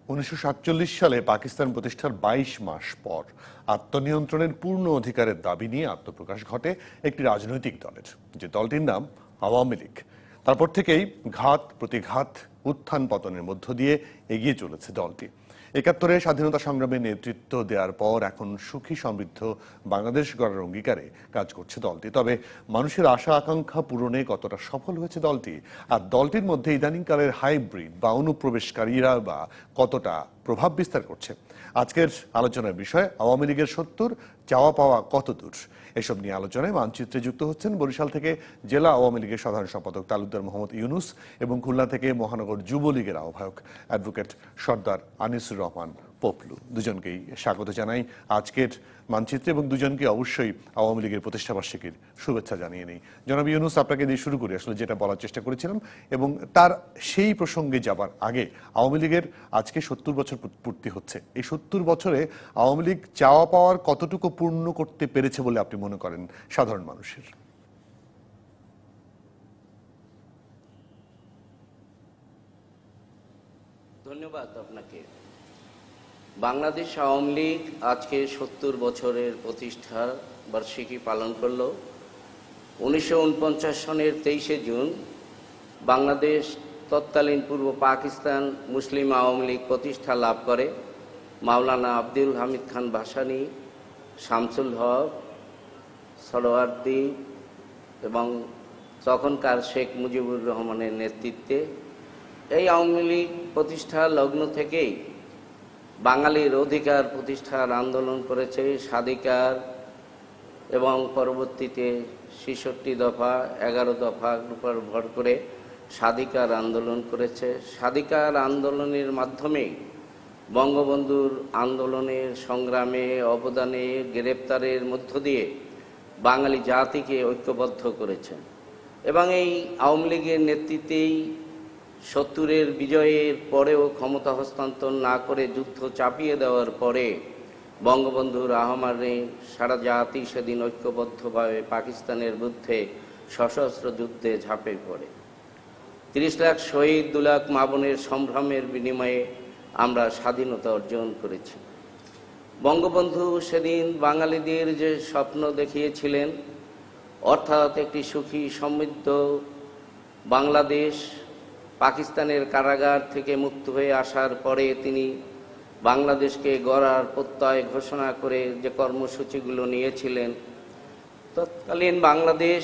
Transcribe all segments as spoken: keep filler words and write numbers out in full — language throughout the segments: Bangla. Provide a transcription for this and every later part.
উনিশশো সাতচল্লিশ সালে পাকিস্তান প্রতিষ্ঠার বাইশ মাস পর আত্মনিয়ন্ত্রণের পূর্ণ অধিকারের দাবি নিয়ে আত্মপ্রকাশ ঘটে একটি রাজনৈতিক দলের, যে দলটির নাম আওয়ামী লীগ। তারপর থেকেই ঘাত প্রতিঘাত, উত্থান পতনের মধ্য দিয়ে এগিয়ে চলেছে দলটি। একাত্তরে স্বাধীনতা সংগ্রামে নেতৃত্ব দেওয়ার পর এখন সুখী সমৃদ্ধ বাংলাদেশ গড়ার অঙ্গীকারে কাজ করছে দলটি। তবে মানুষের আশা আকাঙ্ক্ষা পূরণে কতটা সফল হয়েছে দলটি, আর দলটির মধ্যে ইদানিংকালের হাইব্রিড বা অনুপ্রবেশকারীরা বা কতটা প্রভাব বিস্তার করছে, আজকের আলোচনার বিষয় আওয়ামী লীগের সত্তর চাওয়া পাওয়া কত দূর। এসব নিয়ে আলোচনায় মানচিত্রে যুক্ত হচ্ছেন বরিশাল থেকে জেলা আওয়ামী লীগের সাধারণ সম্পাদক তালুকদার মোহাম্মদ ইউনুস এবং খুলনা থেকে মহানগর যুবলীগের আহ্বায়ক অ্যাডভোকেট সর্দার আনিসুর রহমান পপলু। দুজনকেই স্বাগত জানাই আজকের মানচিত্রে এবং দুজনকে অবশ্যই আওয়ামী লীগের প্রতিষ্ঠাবার্ষিকীর শুভেচ্ছা জানিয়ে নেই। জনাব ইউনুস, আপনাকে দিয়ে শুরু করি আসলে যেটা বলার চেষ্টা করেছিলাম, এবং তার সেই প্রসঙ্গে যাবার আগে আওয়ামী লীগের আজকে সত্তর বছর পূর্তি হচ্ছে। এই সত্তর বছরে আওয়ামী লীগ চাওয়া পাওয়ার কতটুকু পূর্ণ করতে পেরেছে বলে আপনি মনে করেন সাধারণ মানুষের? ধন্যবাদ আপনাকে। বাংলাদেশ আওয়ামী লীগ আজকে সত্তর বছরের প্রতিষ্ঠা বার্ষিকী পালন করল। উনিশশো উনপঞ্চাশ সনের তেইশে জুন বাংলাদেশ তৎকালীন পূর্ব পাকিস্তান মুসলিম আওয়ামী লীগ প্রতিষ্ঠা লাভ করে। মাওলানা আব্দুল হামিদ খান ভাসানী, শামসুল হক, সরওয়ার্দী এবং তখনকার শেখ মুজিবুর রহমানের নেতৃত্বে এই আওয়ামী লীগ প্রতিষ্ঠা লগ্ন থেকেই বাঙালির অধিকার প্রতিষ্ঠার আন্দোলন করেছে। স্বাধিকার এবং পরবর্তীতে ছেষট্টি দফা এগারো দফার উপর ভর করে স্বাধিকার আন্দোলন করেছে। স্বাধিকার আন্দোলনের মাধ্যমে বঙ্গবন্ধুর আন্দোলনের সংগ্রামে অবদানে গ্রেপ্তারের মধ্য দিয়ে বাঙালি জাতিকে ঐক্যবদ্ধ করেছে এবং এই আওয়ামী লীগের নেতৃত্বেই সত্তরের বিজয়ের পরেও ক্ষমতা হস্তান্তর না করে যুদ্ধ চাপিয়ে দেওয়ার পরে বঙ্গবন্ধুর আহ্বানে সারা জাতি সেদিন ঐক্যবদ্ধভাবে পাকিস্তানের বিরুদ্ধে সশস্ত্র যুদ্ধে ঝাঁপে পড়ে। তিরিশ লাখ শহীদ, দু লাখ মা বোনের সম্ভ্রমের বিনিময়ে আমরা স্বাধীনতা অর্জন করেছি। বঙ্গবন্ধু সেদিন বাঙালিদের যে স্বপ্ন দেখিয়েছিলেন, অর্থাৎ একটি সুখী সমৃদ্ধ বাংলাদেশ, পাকিস্তানের কারাগার থেকে মুক্ত হয়ে আসার পরে তিনি বাংলাদেশকে গড়ার প্রত্যয় ঘোষণা করে যে কর্মসূচিগুলো নিয়েছিলেন, তৎকালীন বাংলাদেশ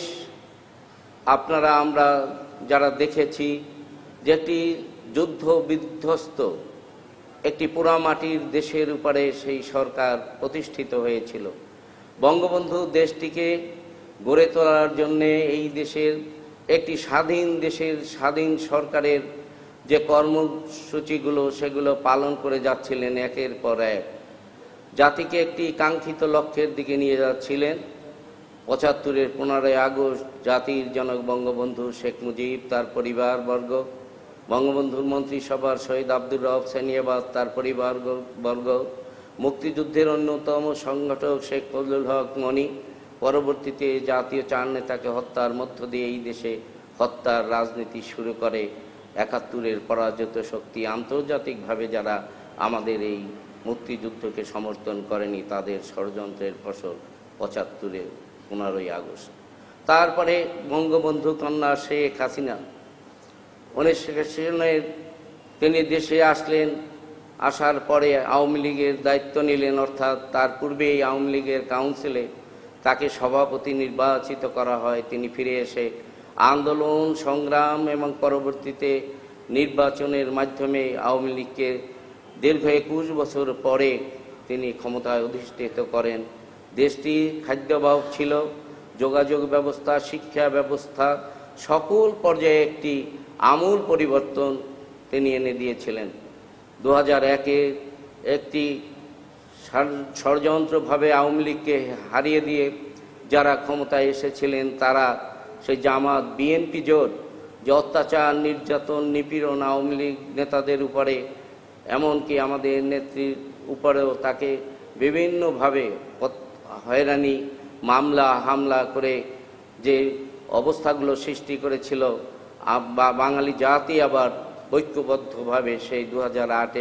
আপনারা আমরা যারা দেখেছি যে একটি যুদ্ধ বিধ্বস্ত একটি পোড়ামাটির দেশের উপরে সেই সরকার প্রতিষ্ঠিত হয়েছিল। বঙ্গবন্ধু দেশটিকে গড়ে তোলার জন্যে এই দেশের একটি স্বাধীন দেশের স্বাধীন সরকারের যে কর্মসূচিগুলো সেগুলো পালন করে যাচ্ছিলেন একের পর এক, জাতিকে একটি কাঙ্ক্ষিত লক্ষ্যের দিকে নিয়ে যাচ্ছিলেন। পঁচাত্তরের পনেরোই আগস্ট জাতির জনক বঙ্গবন্ধু শেখ মুজিব, তার পরিবারবর্গ, বঙ্গবন্ধুর মন্ত্রিসভার শহীদ আব্দুর রব সেনিয়াবাদ, তার পরিবারবর্গ, মুক্তিযুদ্ধের অন্যতম সংগঠক শেখ ফজলুল হক মনি, পরবর্তীতে জাতীয় চার নেতাকে হত্যার মধ্য দিয়ে এই দেশে হত্যার রাজনীতি শুরু করে একাত্তরের পরাজিত শক্তি, আন্তর্জাতিকভাবে যারা আমাদের এই মুক্তিযুদ্ধকে সমর্থন করেনি তাদের ষড়যন্ত্রের ফসল পঁচাত্তরের পনেরোই আগস্ট। তারপরে বঙ্গবন্ধু কন্যা শেখ হাসিনা উনিশশো সনের তিনি দেশে আসলেন। আসার পরে আওয়ামী লীগের দায়িত্ব নিলেন, অর্থাৎ তার পূর্বেই আওয়ামী লীগের কাউন্সিলে তাকে সভাপতি নির্বাচিত করা হয়। তিনি ফিরে এসে আন্দোলন সংগ্রাম এবং পরবর্তীতে নির্বাচনের মাধ্যমে আওয়ামী লীগকে দীর্ঘ একুশ বছর পরে তিনি ক্ষমতায় অধিষ্ঠিত করেন। দেশটি খাদ্যাভাব ছিল, যোগাযোগ ব্যবস্থা, শিক্ষা ব্যবস্থা সকল পর্যায়ে একটি আমূল পরিবর্তন তিনি এনে দিয়েছিলেন। দু হাজার একে একটি ষড়যন্ত্রভাবে আওয়ামী লীগকে হারিয়ে দিয়ে যারা ক্ষমতায় এসেছিলেন তারা সেই জামাত বিএনপি জোট যে অত্যাচার নির্যাতন নিপীড়ন আওয়ামী লীগ নেতাদের উপরে, এমনকি আমাদের নেত্রীর উপরেও তাকে বিভিন্নভাবে হয়রানি মামলা হামলা করে যে অবস্থাগুলো সৃষ্টি করেছিল, বাঙালি জাতি আবার ঐক্যবদ্ধভাবে সেই দু হাজার আটের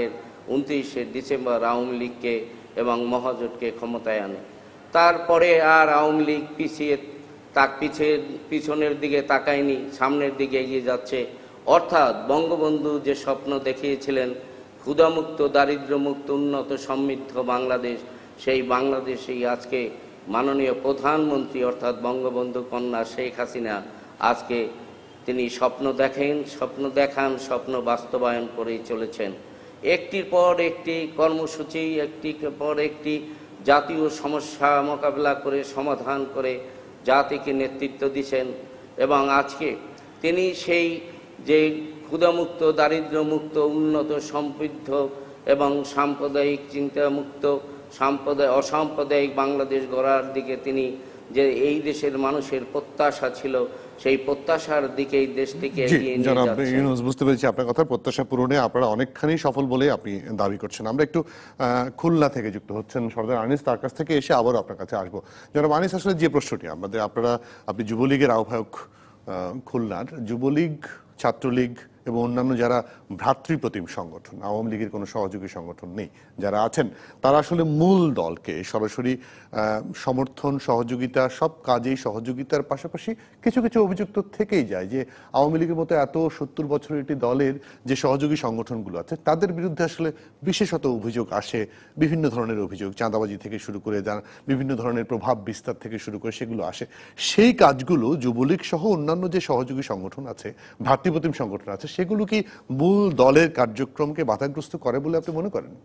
উনত্রিশে ডিসেম্বর আওয়ামী লীগকে এবং মহাজোটকে ক্ষমতায় আনে। তারপরে আর আওয়ামী লীগ পিছিয়ে তাক পিছের পিছনের দিকে তাকায়নি, সামনের দিকে এগিয়ে যাচ্ছে। অর্থাৎ বঙ্গবন্ধু যে স্বপ্ন দেখিয়েছিলেন ক্ষুধামুক্ত, দারিদ্র্যমুক্ত, উন্নত সমৃদ্ধ বাংলাদেশ, সেই বাংলাদেশেই আজকে মাননীয় প্রধানমন্ত্রী অর্থাৎ বঙ্গবন্ধু কন্যা শেখ হাসিনা আজকে তিনি স্বপ্ন দেখেন, স্বপ্ন দেখান, স্বপ্ন বাস্তবায়ন করেই চলেছেন। একটির পর একটি কর্মসূচি, একটির পর একটি জাতীয় সমস্যা মোকাবিলা করে সমাধান করে জাতিকে নেতৃত্ব দিচ্ছেন। এবং আজকে তিনি সেই যে ক্ষুধামুক্ত, দারিদ্র্যমুক্ত, উন্নত, সমৃদ্ধ এবং সাম্প্রদায়িক চিন্তামুক্ত সাম্প্রদায় অসাম্প্রদায়িক বাংলাদেশ গড়ার দিকে তিনি যে এই দেশের মানুষের প্রত্যাশা ছিল, সেই প্রত্যাশার দিকেই দেশটিকে এগিয়ে নিয়ে যাচ্ছে। বুঝতে পেরেছি আপনার কথা। প্রত্যাশা পূরণে আপনারা অনেকখানি সফল বলে আপনি দাবি করছেন। আমরা একটু খুলনা থেকে যুক্ত হচ্ছেন সর্দার আনিস, তার কাছ থেকে এসে আবারও আপনার কাছে আসবো। জনাব আনিস, আসলে যে প্রশ্নটি আমাদের, আপনারা আপনি যুবলীগের আহ্বায়ক খুলনার, যুবলীগ, ছাত্রলীগ এবং অন্যান্য যারা ভ্রাতৃপ্রতিম সংগঠন, আওয়ামী লীগের কোনো সহযোগী সংগঠন নেই, যারা আছেন তারা আসলে মূল দলকে সরাসরি সমর্থন, সহযোগিতা, সব কাজেই সহযোগিতার পাশাপাশি কিছু কিছু অভিযোগ তো থেকেই যায় যে আওয়ামী লীগের মতো এত সত্তর বছরের একটি দলের যে সহযোগী সংগঠনগুলো আছে তাদের বিরুদ্ধে আসলে বিশেষত অভিযোগ আসে, বিভিন্ন ধরনের অভিযোগ, চাঁদাবাজি থেকে শুরু করে বিভিন্ন ধরনের প্রভাব বিস্তার থেকে শুরু করে সেগুলো আসে। সেই কাজগুলো যুবলীগ সহ অন্যান্য যে সহযোগী সংগঠন আছে, ভ্রাতৃপ্রতিম সংগঠন আছে, সেগুলো কি মূল দলের কার্যক্রমকে বাধাগ্রস্ত করে বলে আপনি মনে করেন?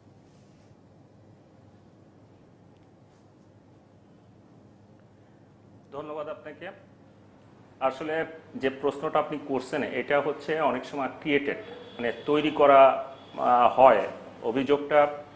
ধন্যবাদ আপনাকে। আসলে যে প্রশ্নটা আপনি করছেন এটা হচ্ছে অনেক সময় ক্রিয়েটেড, মানে তৈরি করা হয়। অভিযোগটা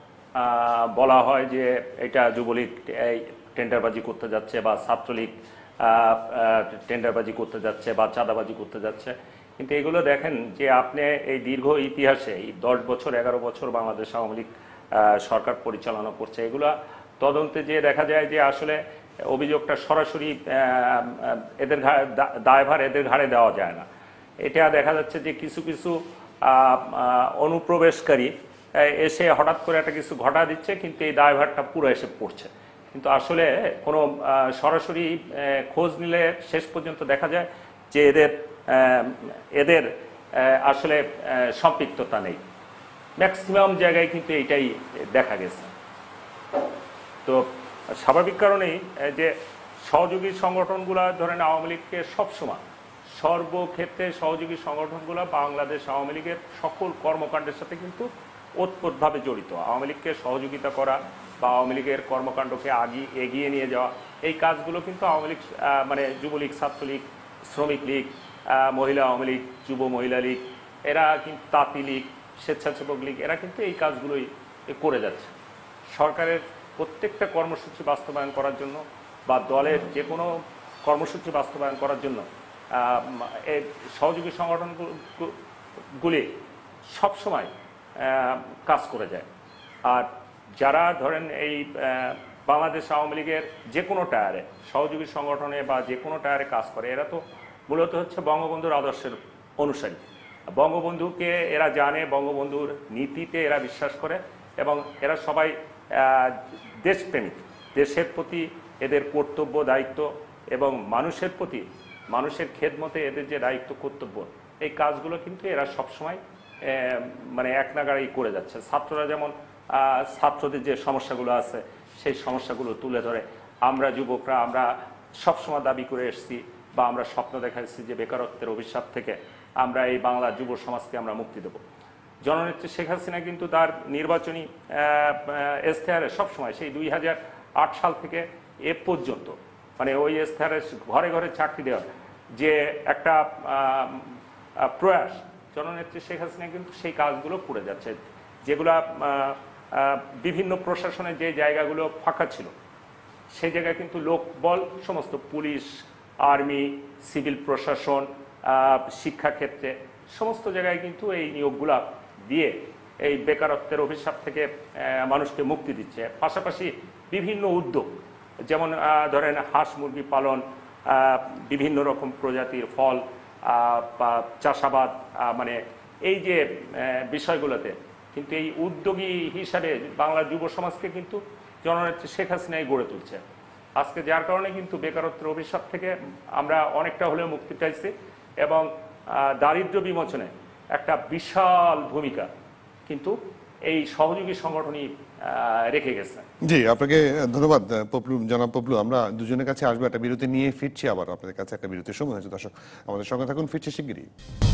বলা হয় যে এটা যুবলীগ টেন্ডারবাজি করতে যাচ্ছে বা ছাত্রলীগ টেন্ডারবাজি করতে যাচ্ছে বা চাঁদাবাজি করতে যাচ্ছে। কিন্তু এগুলো দেখেন যে আপনি এই দীর্ঘ ইতিহাসে এই দশ বছর এগারো বছর বাংলাদেশ আওয়ামী লীগ সরকার পরিচালনা করছে, এগুলা তদন্তে যে দেখা যায় যে আসলে অভিযোগটা সরাসরি এদের দায়ভার এদের ঘাড়ে দেওয়া যায় না। এটা দেখা যাচ্ছে যে কিছু কিছু অনুপ্রবেশকারী এসে হঠাৎ করে একটা কিছু ঘটা দিচ্ছে, কিন্তু এই দায়ভারটা পুরো এসে পড়ছে। কিন্তু আসলে কোনো সরাসরি খোঁজ নিলে শেষ পর্যন্ত দেখা যায় যে এদের এদের আসলে সম্পৃক্ততা নেই। ম্যাক্সিমাম জায়গায় কিন্তু এইটাই দেখা গেছে। তো স্বাভাবিক কারণেই যে সহযোগী সংগঠনগুলো ধরেন আওয়ামী লীগকে সবসময় সর্বক্ষেত্রে সহযোগী সংগঠনগুলো বাংলাদেশ আওয়ামী লীগের সকল কর্মকাণ্ডের সাথে কিন্তু ওতপ্রোতভাবে জড়িত। আওয়ামী লীগকে সহযোগিতা করা বা আওয়ামী লীগের কর্মকাণ্ডকে আগিয়ে এগিয়ে নিয়ে যাওয়া, এই কাজগুলো কিন্তু আওয়ামী লীগ মানে যুবলীগ, ছাত্রলীগ, শ্রমিক লীগ, মহিলা আওয়ামী লীগ, যুব মহিলা লীগ, এরা কিন্তু তাঁতি লীগ, স্বেচ্ছাসেবক লীগ, এরা কিন্তু এই কাজগুলোই করে যাচ্ছে। সরকারের প্রত্যেকটা কর্মসূচি বাস্তবায়ন করার জন্য বা দলের যে কোনো কর্মসূচি বাস্তবায়ন করার জন্য এই সহযোগী সংগঠনগুলি সবসময় কাজ করে যায়। আর যারা ধরেন এই বাংলাদেশ আওয়ামী লীগের যে কোনো টায়ারে সহযোগী সংগঠনে বা যে কোনো টায়ারে কাজ করে, এরা তো মূলত হচ্ছে বঙ্গবন্ধুর আদর্শের অনুসারী। বঙ্গবন্ধুকে এরা জানে, বঙ্গবন্ধুর নীতিতে এরা বিশ্বাস করে এবং এরা সবাই দেশপ্রেমিক। দেশের প্রতি এদের কর্তব্য, দায়িত্ব এবং মানুষের প্রতি মানুষের খেদমতে এদের যে দায়িত্ব, কর্তব্য, এই কাজগুলো কিন্তু এরা সবসময় মানে এক নাগাড়েই করে যাচ্ছে। ছাত্ররা যেমন ছাত্রদের যে সমস্যাগুলো আছে সেই সমস্যাগুলো তুলে ধরে। আমরা যুবকরা আমরা সবসময় দাবি করে এসেছি বা আমরা স্বপ্ন দেখা এসেছি যে বেকারত্বের অভিশাপ থেকে আমরা এই বাংলার যুব সমাজকে আমরা মুক্তি দেব। জননেত্রী শেখ হাসিনা কিন্তু তার নির্বাচনী ইশতেহারে সবসময় সেই দুই হাজার আট সাল থেকে এ পর্যন্ত মানে ওই ইশতেহারে ঘরে ঘরে চাকরি দেওয়ার যে একটা প্রয়াস, জননেত্রী শেখ হাসিনা কিন্তু সেই কাজগুলো করে যাচ্ছে। যেগুলা বিভিন্ন প্রশাসনের যে জায়গাগুলো ফাঁকা ছিল সেই জায়গায় কিন্তু লোকবল সমস্ত পুলিশ, আর্মি, সিভিল প্রশাসন, শিক্ষাক্ষেত্রে সমস্ত জায়গায় কিন্তু এই নিয়োগগুলা দিয়ে এই বেকারত্বের অভিশাপ থেকে মানুষকে মুক্তি দিচ্ছে। পাশাপাশি বিভিন্ন উদ্যোগ, যেমন ধরেন হাঁস মুরগি পালন, বিভিন্ন রকম প্রজাতির ফল বা চাষাবাদ, মানে এই যে বিষয়গুলোতে কিন্তু এই উদ্যোগী হিসাবে বাংলার যুব সমাজকে কিন্তু জননেত্রী শেখ হাসিনাই গড়ে তুলছে আজকে, যার কারণে কিন্তু বেকারত্বের অভিশাপ থেকে আমরা অনেকটা হলেও মুক্তি পাইছি এবং দারিদ্র্য বিমোচনে একটা বিশাল ভূমিকা কিন্তু এই সহযোগী সংগঠনই রেখে গেছে। জি, আপনাকে ধন্যবাদ পপলু, জনাব পপলু। আমরা দুজনের কাছে আসবো, একটা বিরতি নিয়ে ফিরছি আবার আপনাদের কাছে। একটা বিরতির সময় হয়েছে, দর্শক আমাদের সঙ্গে থাকুন, ফিরছি শিগগিরই।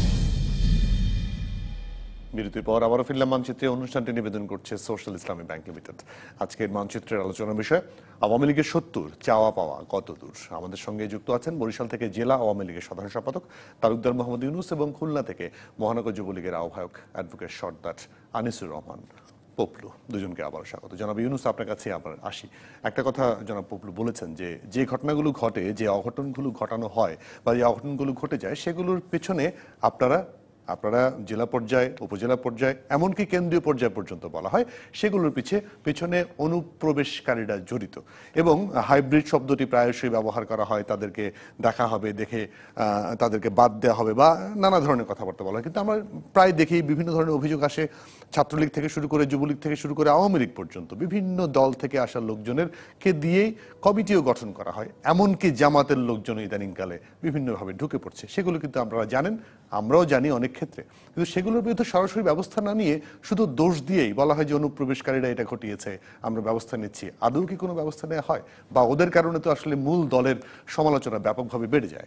বিরতির পর আবারও ফিরলাম মানচিত্রে। অনুষ্ঠানটি নিবেদন করছে সোশ্যাল ইসলামী ব্যাংক লিমিটেড। আজকের মানচিত্রের আলোচনার বিষয় আওয়ামী লীগের সত্তর চাওয়া পাওয়া কত দূর। আমাদের সঙ্গে যুক্ত আছেন বরিশাল থেকে জেলা আওয়ামী লীগের সাধারণ সম্পাদক তালুকদার মোহাম্মদ ইউনুস এবং খুলনা থেকে মহানগর যুবলীগের আহ্বায়ক অ্যাডভোকেট সর্দার আনিসুর রহমান পপলু। দুজনকে আবার স্বাগত। জনাব ইউনুস, আপনার কাছে আবার আসি। একটা কথা জনাব পপলু বলেছেন যে যে ঘটনাগুলো ঘটে, যে অঘটনগুলো ঘটানো হয় বা যে অঘটনগুলো ঘটে যায়, সেগুলোর পেছনে আপনারা আপনারা জেলা পর্যায়ে, উপজেলা পর্যায়ে, এমনকি কেন্দ্রীয় পর্যায় পর্যন্ত বলা হয়, সেগুলোর পিছে পেছনে অনুপ্রবেশকারীরা জড়িত। এবং হাইব্রিড শব্দটি প্রায়শই ব্যবহার করা হয়, তাদেরকে দেখা হবে, দেখে তাদেরকে বাদ দেওয়া হবে বা নানা ধরনের কথাবার্তা বলা হয়। কিন্তু আমরা প্রায় দেখি বিভিন্ন ধরনের অভিযোগ আসে, ছাত্রলীগ থেকে শুরু করে, যুবলীগ থেকে শুরু করে আওয়ামী লীগ পর্যন্ত বিভিন্ন দল থেকে আসা লোকজনের কে দিয়েই কমিটিও গঠন করা হয়। এমনকি জামাতের লোকজন ইদানিংকালে বিভিন্নভাবে ঢুকে পড়ছে। সেগুলো কিন্তু আপনারা জানেন, আমরাও জানি অনেক ক্ষেত্রে। কিন্তু সেগুলোর বিরুদ্ধে সরাসরি ব্যবস্থা না নিয়ে শুধু দোষ দিয়েই বলা হয় যে অনুপ্রবেশকারীরা এটা ঘটিয়েছে, আমরা ব্যবস্থা নিচ্ছি। আদৌ কি কোনো ব্যবস্থা নেওয়া হয়? বা ওদের কারণে তো আসলে মূল দলের সমালোচনা ব্যাপকভাবে বেড়ে যায়।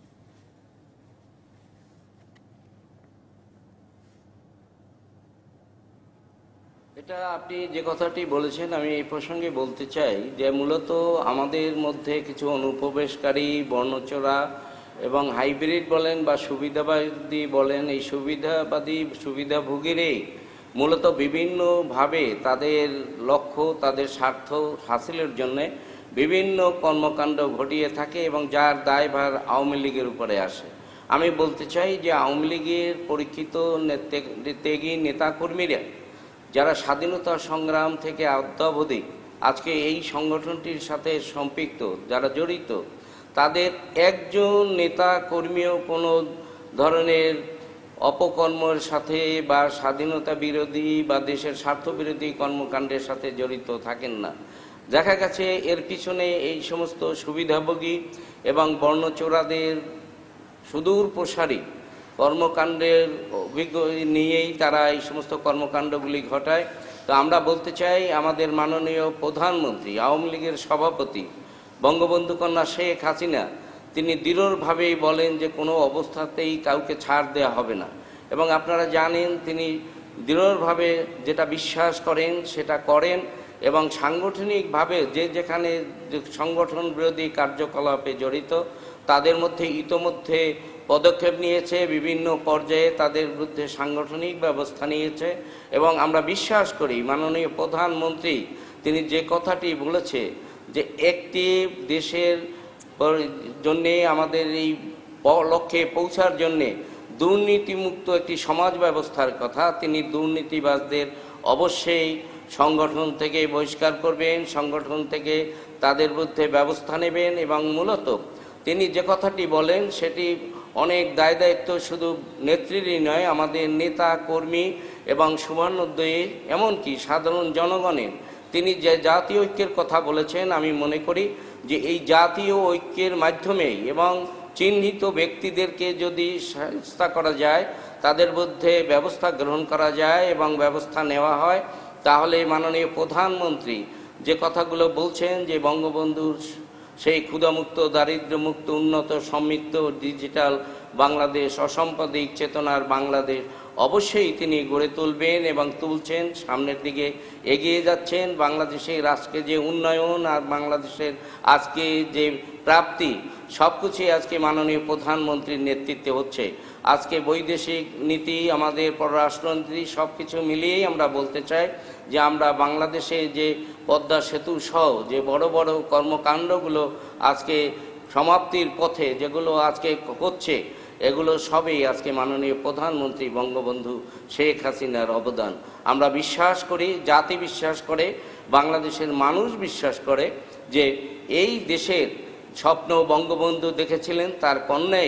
এটা আপনি যে কথাটি বলেছেন, আমি এই প্রসঙ্গে বলতে চাই যে মূলত আমাদের মধ্যে কিছু অনুপ্রবেশকারী, বর্ণচোরা এবং হাইব্রিড বলেন বা সুবিধাবাদী বলেন, এই সুবিধাবাদী সুবিধাভোগীরাই মূলত বিভিন্নভাবে তাদের লক্ষ্য, তাদের স্বার্থ হাসিলের জন্য বিভিন্ন কর্মকাণ্ড ঘটিয়ে থাকে এবং যার দায়ভার আওয়ামী লীগের উপরে আসে। আমি বলতে চাই যে আওয়ামী লীগের পরীক্ষিত ত্যাগী নেতাকর্মীরা যারা স্বাধীনতা সংগ্রাম থেকে অদ্যাবধি আজকে এই সংগঠনটির সাথে সম্পৃক্ত, যারা জড়িত, তাদের একজন নেতা কর্মীও কোনো ধরনের অপকর্মের সাথে বা স্বাধীনতা বিরোধী বা দেশের স্বার্থ বিরোধী কর্মকাণ্ডের সাথে জড়িত থাকেন না। দেখা গেছে এর পিছনে এই সমস্ত সুবিধাভোগী এবং বর্ণচোরাদের সুদূর প্রসারী কর্মকাণ্ডের অভিজ্ঞ নিয়েই তারা এই সমস্ত কর্মকাণ্ডগুলি ঘটায়। তো আমরা বলতে চাই, আমাদের মাননীয় প্রধানমন্ত্রী, আওয়ামী লীগের সভাপতি বঙ্গবন্ধু কন্যা শেখ হাসিনা, তিনি দৃঢ়ভাবেই বলেন যে কোনো অবস্থাতেই কাউকে ছাড় দেওয়া হবে না। এবং আপনারা জানেন তিনি দৃঢ়ভাবে যেটা বিশ্বাস করেন সেটা করেন এবং সাংগঠনিকভাবে যে যেখানে সংগঠন বিরোধী কার্যকলাপে জড়িত তাদের মধ্যে ইতোমধ্যে পদক্ষেপ নিয়েছে, বিভিন্ন পর্যায়ে তাদের বিরুদ্ধে সাংগঠনিক ব্যবস্থা নিয়েছে। এবং আমরা বিশ্বাস করি মাননীয় প্রধানমন্ত্রী তিনি যে কথাটি বলেছে যে একটি দেশের জন্যে, আমাদের এই লক্ষ্যে পৌঁছার জন্যে দুর্নীতিমুক্ত একটি সমাজ ব্যবস্থার কথা, তিনি দুর্নীতিবাজদের অবশ্যই সংগঠন থেকে বহিষ্কার করবেন, সংগঠন থেকে তাদের বিরুদ্ধে ব্যবস্থা নেবেন। এবং মূলত তিনি যে কথাটি বলেন সেটি অনেক দায় দায়িত্ব শুধু নেত্রীরই নয়, আমাদের নেতা কর্মী এবং সুবর্ণোদয়ী এমনকি সাধারণ জনগণের। তিনি যে জাতীয় ঐক্যের কথা বলেছেন, আমি মনে করি যে এই জাতীয় ঐক্যের মাধ্যমেই এবং চিহ্নিত ব্যক্তিদেরকে যদি শাস্তি করা যায়, তাদের বিরুদ্ধে ব্যবস্থা গ্রহণ করা যায় এবং ব্যবস্থা নেওয়া হয়, তাহলে মাননীয় প্রধানমন্ত্রী যে কথাগুলো বলছেন যে বঙ্গবন্ধুর সেই ক্ষুধামুক্ত, দারিদ্র্যমুক্ত, উন্নত, সমৃদ্ধ, ডিজিটাল বাংলাদেশ, অসাম্প্রদায়িক চেতনার বাংলাদেশ অবশ্যই তিনি গড়ে তুলবেন এবং তুলছেন, সামনের দিকে এগিয়ে যাচ্ছেন। বাংলাদেশের আজকে যে উন্নয়ন আর বাংলাদেশের আজকে যে প্রাপ্তি, সব কিছুই আজকে মাননীয় প্রধানমন্ত্রীর নেতৃত্বে হচ্ছে। আজকে বৈদেশিক নীতি, আমাদের পররাষ্ট্রনীতি সব কিছু মিলিয়েই আমরা বলতে চাই যে আমরা বাংলাদেশে যে পদ্মা সেতু সহ যে বড় বড় কর্মকাণ্ডগুলো আজকে সমাপ্তির পথে যেগুলো আজকে হচ্ছে, এগুলো সবই আজকে মাননীয় প্রধানমন্ত্রী বঙ্গবন্ধু শেখ হাসিনার অবদান। আমরা বিশ্বাস করি, জাতি বিশ্বাস করে, বাংলাদেশের মানুষ বিশ্বাস করে যে এই দেশের স্বপ্ন বঙ্গবন্ধু দেখেছিলেন, তার কন্যাই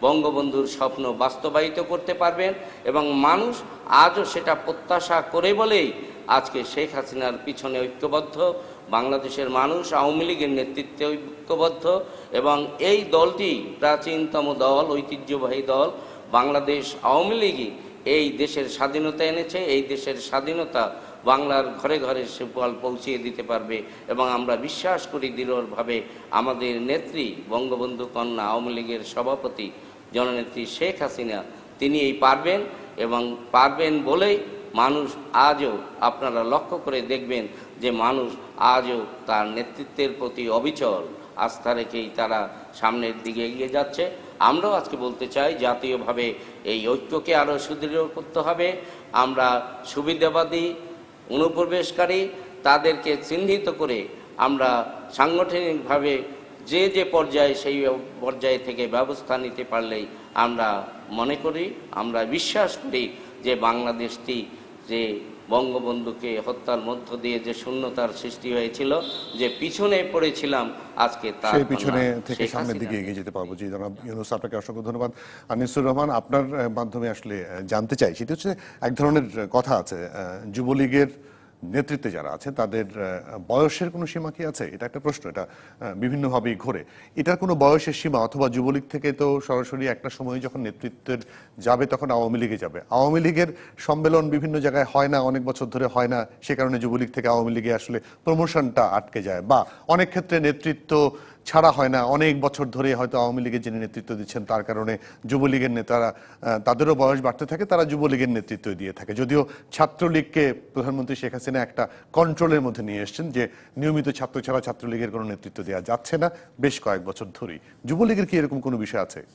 বঙ্গবন্ধুর স্বপ্ন বাস্তবায়িত করতে পারবেন। এবং মানুষ আজও সেটা প্রত্যাশা করে বলেই আজকে শেখ হাসিনার পিছনে ঐক্যবদ্ধ, বাংলাদেশের মানুষ আওয়ামী লীগের নেতৃত্বে ঐক্যবদ্ধ। এবং এই দলটি প্রাচীনতম দল, ঐতিহ্যবাহী দল বাংলাদেশ আওয়ামী লীগই এই দেশের স্বাধীনতা এনেছে। এই দেশের স্বাধীনতা বাংলার ঘরে ঘরে সুফল পৌঁছিয়ে দিতে পারবে। এবং আমরা বিশ্বাস করি দৃঢ়ভাবে আমাদের নেত্রী বঙ্গবন্ধু কন্যা আওয়ামী লীগের সভাপতি জননেত্রী শেখ হাসিনা তিনি এই পারবেন, এবং পারবেন বলেই মানুষ আজও আপনারা লক্ষ্য করে দেখবেন যে মানুষ আজও তার নেতৃত্বের প্রতি অবিচল আস্থা রেখেই তারা সামনের দিকে এগিয়ে যাচ্ছে। আমরাও আজকে বলতে চাই জাতীয়ভাবে এই ঐক্যকে আরও সুদৃঢ় করতে হবে। আমরা সুবিধাবাদী অনুপ্রবেশকারী তাদেরকে চিহ্নিত করে আমরা সাংগঠনিকভাবে যে যে পর্যায়ে সেই পর্যায়ে থেকে ব্যবস্থা নিতে পারলেই আমরা মনে করি, আমরা বিশ্বাস করি যে বাংলাদেশটি যে বঙ্গবন্ধুকে হত্যার মধ্য দিয়ে যে শূন্যতার সৃষ্টি হয়েছিল, যে পিছনে পড়েছিলাম, আজকে তার সেই পিছনে থেকে সামনের দিকে এগিয়ে যেতে পারবো। জি জনাব ইউনূস, আপনাকে অসংখ্য ধন্যবাদ। আনিসুর রহমান, আপনার মাধ্যমে আসলে জানতে চাই, সেটি হচ্ছে এক ধরনের কথা আছে, যুবলীগের নেতৃত্বে যারা আছে তাদের বয়সের কোনো সীমা কি আছে? এটা একটা প্রশ্ন, এটা বিভিন্নভাবেই ঘোরে। এটার কোনো বয়সের সীমা, অথবা যুবলীগ থেকে তো সরাসরি একটা সময় যখন নেতৃত্বের যাবে তখন আওয়ামী লীগে যাবে, আওয়ামী লীগের সম্মেলন বিভিন্ন জায়গায় হয় না, অনেক বছর ধরে হয় না, সে কারণে যুবলীগ থেকে আওয়ামী লীগে আসলে প্রমোশনটা আটকে যায়, বা অনেক ক্ষেত্রে নেতৃত্ব ছাড়া হয় না, অনেক বছর ধরে হয়তো আওয়ামী লীগের যিনি নেতৃত্ব দিচ্ছেন তার কারণে যুবলীগের নেতারা তাদেরও বয়স বাড়তে থাকে, তারা যুবলীগের নেতৃত্ব দিয়ে থাকে। যদিও ছাত্রলীগকে প্রধানমন্ত্রী শেখ হাসিনা একটা কন্ট্রোলের মধ্যে নিয়ে এসছেন যে নিয়মিত ছাত্র ছাড়া ছাত্রলীগের কোনো নেতৃত্ব দেওয়া যাচ্ছে না বেশ কয়েক বছর ধরেই। যুবলীগের কি এরকম কোনো বিষয় আছে?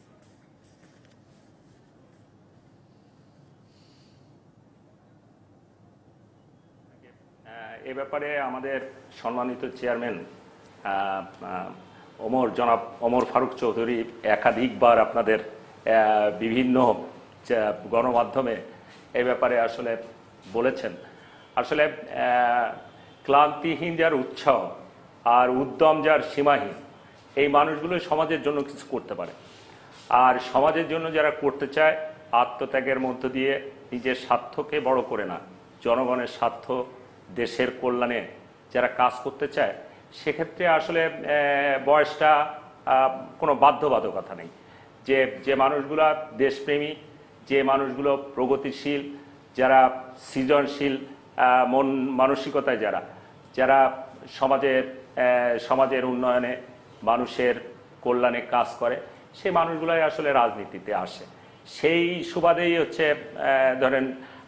এ ব্যাপারে আমাদের সম্মানিত চেয়ারম্যান ওমর জনাব ওমর ফারুক চৌধুরী একাধিকবার আপনাদের বিভিন্ন গণমাধ্যমে এ ব্যাপারে আসলে বলেছেন। আসলে ক্লান্তিহীন যার উৎসাহ আর উদ্যম যার সীমাহীন, এই মানুষগুলো সমাজের জন্য কিছু করতে পারে। আর সমাজের জন্য যারা করতে চায়, আত্মত্যাগের মধ্য দিয়ে নিজের স্বার্থকে বড় করে না, জনগণের স্বার্থ, দেশের কল্যাণে যারা কাজ করতে চায়, সেক্ষেত্রে আসলে বয়সটা কোনো বাধ্যবাধকতা নেই। যে যে মানুষগুলো দেশপ্রেমী, যে মানুষগুলো প্রগতিশীল, যারা সৃজনশীল মন মানসিকতায়, যারা যারা সমাজের সমাজের উন্নয়নে, মানুষের কল্যাণে কাজ করে, সেই মানুষগুলোই আসলে রাজনীতিতে আসে। সেই সুবাদেই হচ্ছে ধরেন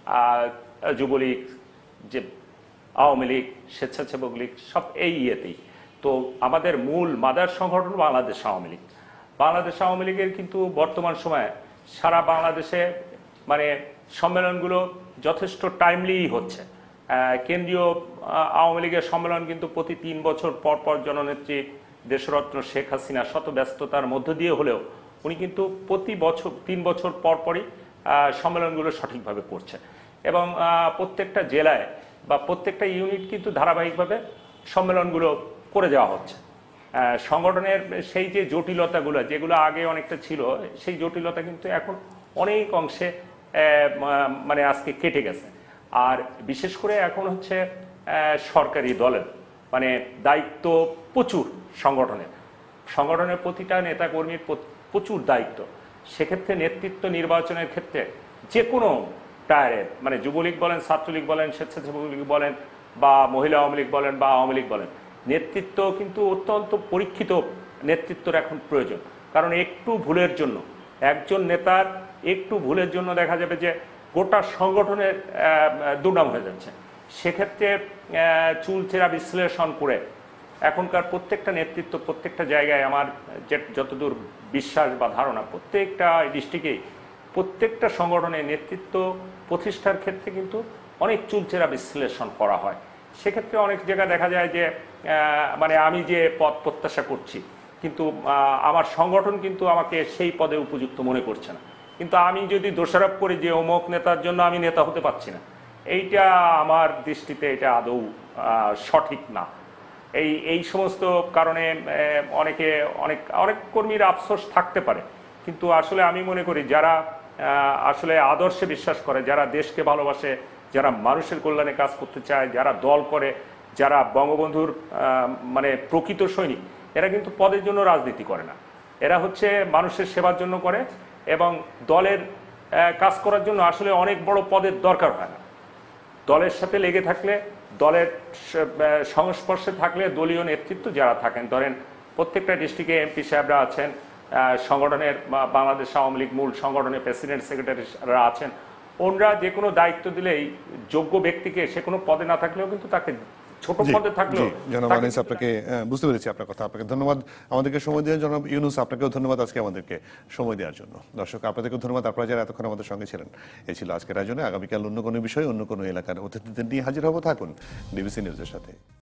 যুবলীগ, যে আওয়ামী লীগ, স্বেচ্ছাসেবক লীগ, সব এই ইয়েতেই। তো আমাদের মূল মাদার সংগঠন বাংলাদেশ আওয়ামী লীগ। বাংলাদেশ আওয়ামী লীগের কিন্তু বর্তমান সময়ে সারা বাংলাদেশে মানে সম্মেলনগুলো যথেষ্ট টাইমলি হচ্ছে। কেন্দ্রীয় আওয়ামী লীগের সম্মেলন কিন্তু প্রতি তিন বছর পর পর জননেত্রী দেশরত্ন শেখ হাসিনা শত ব্যস্ততার মধ্য দিয়ে হলেও উনি কিন্তু প্রতি বছর তিন বছর পর পরই সম্মেলনগুলো সঠিকভাবে করছে। এবং প্রত্যেকটা জেলায় বা প্রত্যেকটা ইউনিট কিন্তু ধারাবাহিকভাবে সম্মেলনগুলো করে দেওয়া হচ্ছে। সংগঠনের সেই যে জটিলতাগুলো, যেগুলো আগে অনেকটা ছিল, সেই জটিলতা কিন্তু এখন অনেক অংশে মানে আজকে কেটে গেছে। আর বিশেষ করে এখন হচ্ছে সরকারি দলের মানে দায়িত্ব প্রচুর, সংগঠনের সংগঠনের প্রতিটা নেতাকর্মীর প্রচুর দায়িত্ব। সেক্ষেত্রে নেতৃত্ব নির্বাচনের ক্ষেত্রে যে কোনো টায়ারে, মানে যুবলীগ বলেন, ছাত্রলীগ বলেন, স্বেচ্ছাসেবক লীগ বলেন, বা মহিলা আওয়ামী লীগ বলেন, বা আওয়ামী লীগ বলেন, নেতৃত্ব কিন্তু অত্যন্ত পরীক্ষিত নেতৃত্বের এখন প্রয়োজন। কারণ একটু ভুলের জন্য, একজন নেতার একটু ভুলের জন্য দেখা যাবে যে গোটা সংগঠনের দুর্নাম হয়ে যাচ্ছে। সেক্ষেত্রে চুলচেরা বিশ্লেষণ করে এখনকার প্রত্যেকটা নেতৃত্ব প্রত্যেকটা জায়গায়, আমার যে যতদূর বিশ্বাস বা ধারণা, প্রত্যেকটা ডিস্ট্রিক্টেই প্রত্যেকটা সংগঠনের নেতৃত্ব প্রতিষ্ঠার ক্ষেত্রে কিন্তু অনেক চুলচেরা বিশ্লেষণ করা হয়। সেক্ষেত্রে অনেক জায়গায় দেখা যায় যে মানে আমি যে পদ প্রত্যাশা করছি, কিন্তু আমার সংগঠন কিন্তু আমাকে সেই পদে উপযুক্ত মনে করছে না, কিন্তু আমি যদি দোষারোপ করি যে অমুক নেতার জন্য আমি নেতা হতে পারছি না, এইটা আমার দৃষ্টিতে এটা আদৌ সঠিক না। এই এই সমস্ত কারণে অনেকে অনেক অনেক কর্মীর আফসোস থাকতে পারে, কিন্তু আসলে আমি মনে করি যারা আহ, আসলে আদর্শে বিশ্বাস করে, যারা দেশকে ভালোবাসে, যারা মানুষের কল্যাণে কাজ করতে চায়, যারা দল করে, যারা বঙ্গবন্ধুর আহ, মানে প্রকৃত সৈনিক, এরা কিন্তু পদের জন্য রাজনীতি করে না। এরা হচ্ছে মানুষের সেবার জন্য করে, এবং দলের আহ, কাজ করার জন্য আসলে অনেক বড় পদের দরকার হয় না। দলের সাথে লেগে থাকলে, দলের স- আহ, সংস্পর্শে থাকলে, দলীয় নেতৃত্ব যারা থাকেন, ধরেন প্রত্যেকটা ডিস্ট্রিক্টে এমপি সাহেবরা আছেন, আহ, সংগঠনের বা বাংলাদেশ আওয়ামী লীগ মূল সংগঠনের প্রেসিডেন্ট সেক্রেটারিরা আছেন, ওনরা যে কোনো দায়িত্ব দিলেই যোগ্য ব্যক্তিকে, সে কোনো পদে না থাকলেও কিন্তু তাকে ছোট জি, পদে থাকলেও জি, জনাব তাকে আনিস, আপনাকে আহ, বুঝতে পেরেছি আপনার কথা। আপনাকে ধন্যবাদ আমাদেরকে সময় দেওয়ার জন্য। ইউনুস, আপনাকেও ধন্যবাদ আজকে আমাদেরকে সময় দেওয়ার জন্য। দর্শক, আপনাদেরকেও ধন্যবাদ, আপনারা যারা এতক্ষণ আমাদের সঙ্গে ছিলেন। এই ছিল আজকের আয়োজনে। আগামীকাল অন্য কোনো বিষয়, অন্য কোনো এলাকার অতিথিদের নিয়ে হাজির হব। থাকুন ডিবিসি নিউজের সাথে।